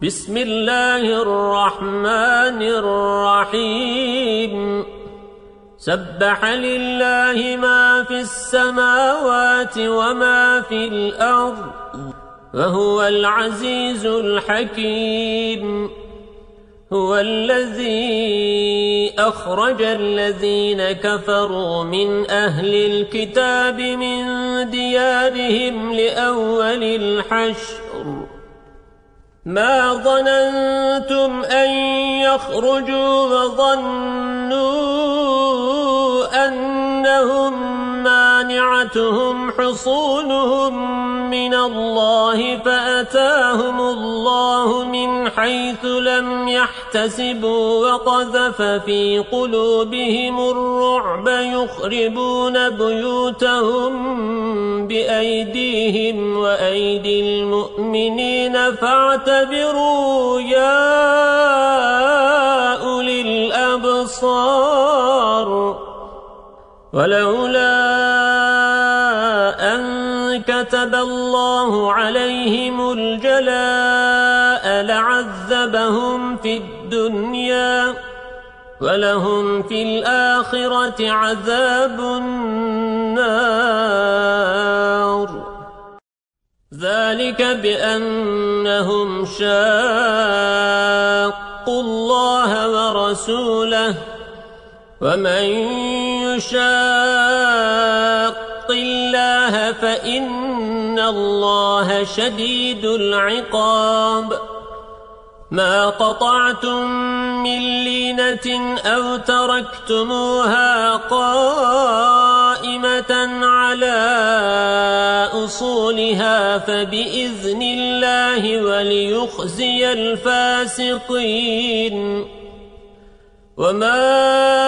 بسم الله الرحمن الرحيم سبح لله ما في السماوات وما في الأرض وهو العزيز الحكيم هو الذي أخرج الذين كفروا من أهل الكتاب من ديارهم لأول الحشر ما ظننتم أن يخرجوا وظنوا أنهم مانعتهم حصونهم من الله فأتاهم الله من حيث لم يحتسبوا وقذف في قلوبهم الرعب يخربون بيوتهم بأيديهم وأيدي المؤمنين فاعتبروا يا أولي الأبصار ولولا أن كتب الله عليهم الجلاء لعذبهم في الدنيا ولهم في الآخرة عذاب النار ذلك بأنهم شاقوا الله ورسوله ومن يشاق الله فإن الله شديد العقاب ما قطعتم من لينة أو تركتموها قائمة على أصولها فبإذن الله وليخزي الفاسقين وما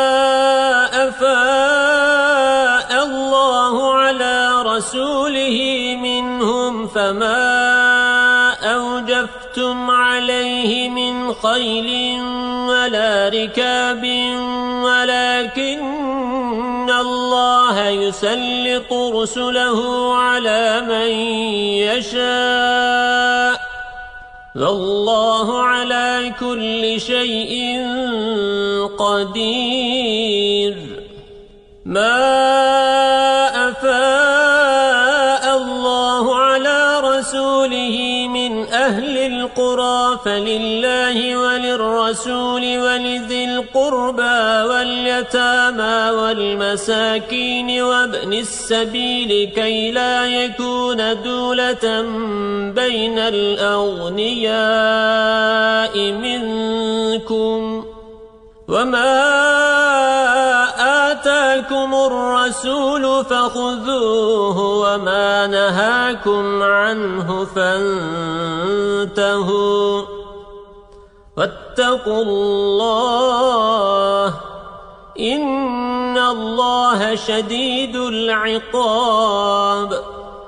أفاء الله على رسوله منهم فما أوجفتم عليه من خيل ولا ركاب ولكن الله يسلط رسله على من يشاء والله على كل شيء قدير ما أفاء الله على رسوله من أهل القرى فلله وللرسول ولذي القربى واليتامى والمساكين وابن السبيل كي لا يكون دولة بين الأغنياء منكم وما آتاكم الرسول فخذوه وما نهاكم عنه فانتهوا واتقوا الله إن الله شديد العقاب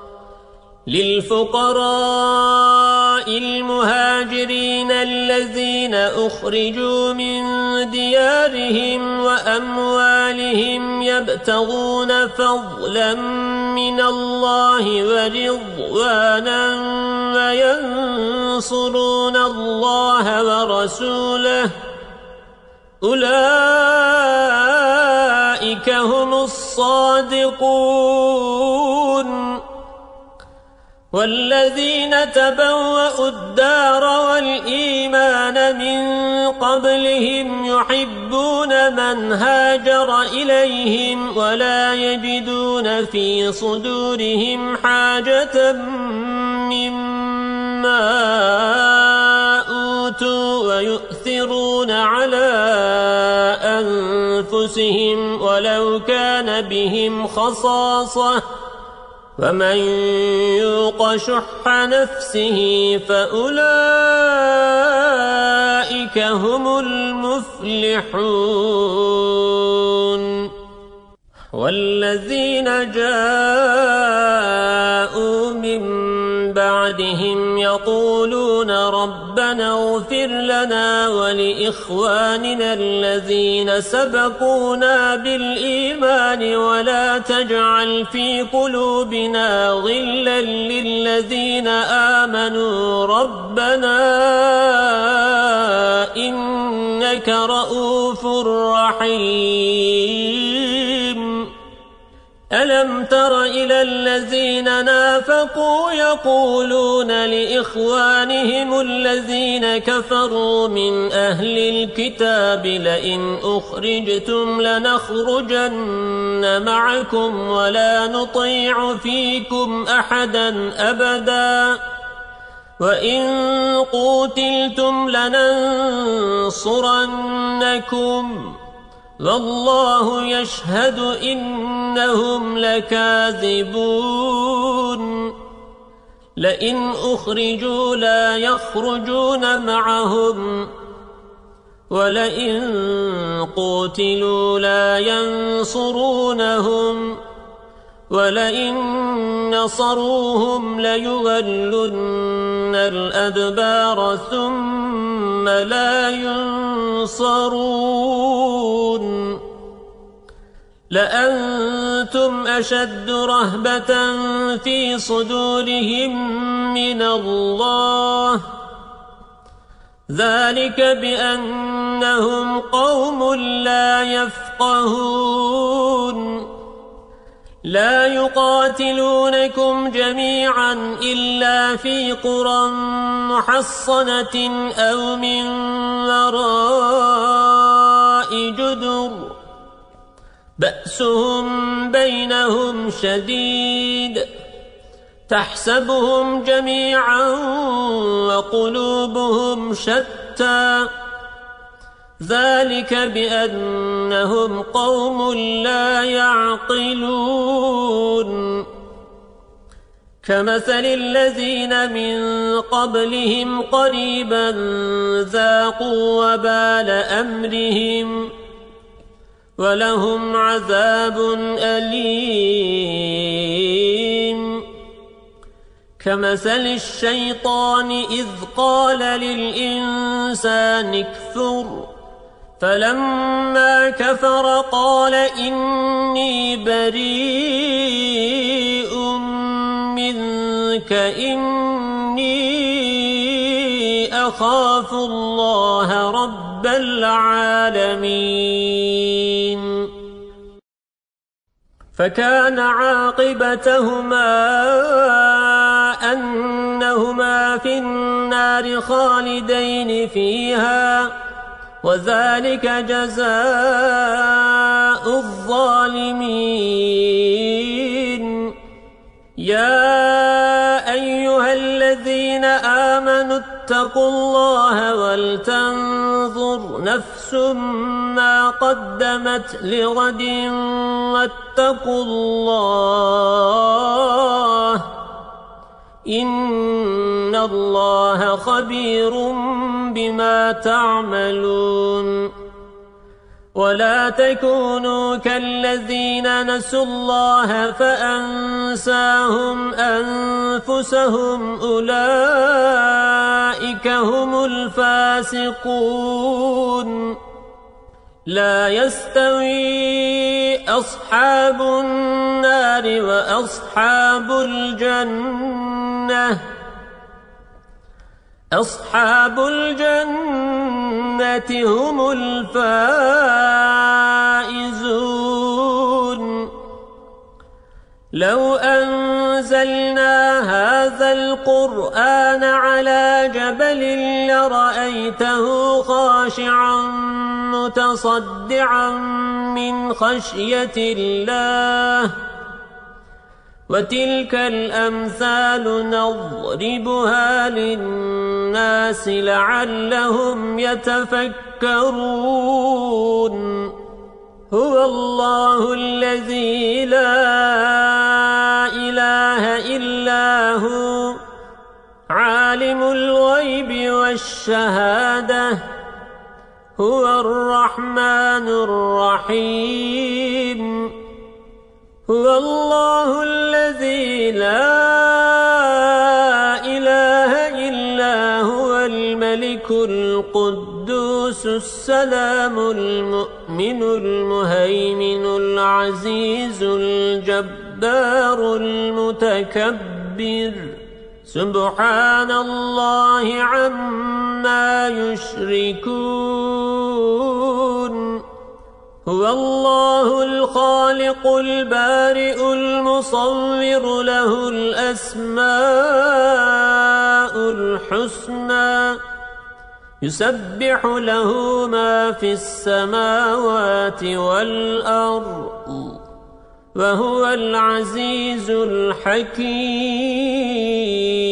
للفقراء المهاجرين الذين أخرجوا من ديارهم وأموالهم يبتغون فضلا من الله ورضوانا وينصرون الله ورسوله أولئك هم الصادقون والذين تبوأوا الدار والإيمان من قبلهم يحبون من هاجر إليهم ولا يجدون في صدورهم حاجة مما أوتوا ويؤثرون على أنفسهم ولو كان بهم خصاصة ومن يوق شح نفسه فأولئك هم المفلحون والذين جاءوا من بعدهم يقولون ربنا اغفر لنا ولإخواننا الذين سبقونا بالإيمان ولا تجعل في قلوبنا غلا للذين آمنوا ربنا إنك رؤوف رحيم ألم تر إلى الذين نافقوا يقولون لإخوانهم الذين كفروا من أهل الكتاب لئن أخرجتم لنخرجن معكم ولا نطيع فيكم أحدا أبدا وإن قوتلتم لننصرنكم والله يشهد إنهم لكاذبون لئن أخرجوا لا يخرجون معهم ولئن قوتلوا لا ينصرونهم ولئن نصروهم ليولن الأدبار ثم لا ينصرون لأنتم أشد رهبة في صدورهم من الله ذلك بأنهم قوم لا يفقهون لا يقاتلونكم جميعا إلا في قرى محصنة أو من وراء جدر بأسهم بينهم شديد تحسبهم جميعا وقلوبهم شتى ذلك بأنهم قوم لا يعقلون كمثل الذين من قبلهم قريبا ذاقوا وبال أمرهم ولهم عذاب أليم كمثل الشيطان إذ قال للإنسان اكفر فلما كفر قال إني بريء منك إني أخاف الله رب العالمين فكان عاقبتهما أنهما في النار خالدين فيها وذلك جزاء الظالمين يا أيها الذين آمنوا اتقوا الله ولتنظر نفس ما قدمت لغد واتقوا الله إن الله خبير بما تعملون ولا تكونوا كالذين نسوا الله فأنساهم أنفسهم أولئك هم الفاسقون لا يستوي أصحاب النار وأصحاب الجنة أصحاب الجنة هم الفائزون لو أنزلنا هذا القرآن على جبل لرأيته خاشعا متصدعا من خشية الله وتلك الأمثال نضربها للناس لعلهم يتفكرون هو الله الذي لا إله إلا هو عالم الغيب والشهادة هو الرحمن الرحيم هو الله الذي لا إله إلا هو الملك القدوس السلام المؤمن المهيمن العزيز الجبار المتكبر سبحان الله عما يشركون يعملون هو الله الخالق البارئ المصور له الأسماء الحسنى يسبح له ما في السماوات والأرض وهو العزيز الحكيم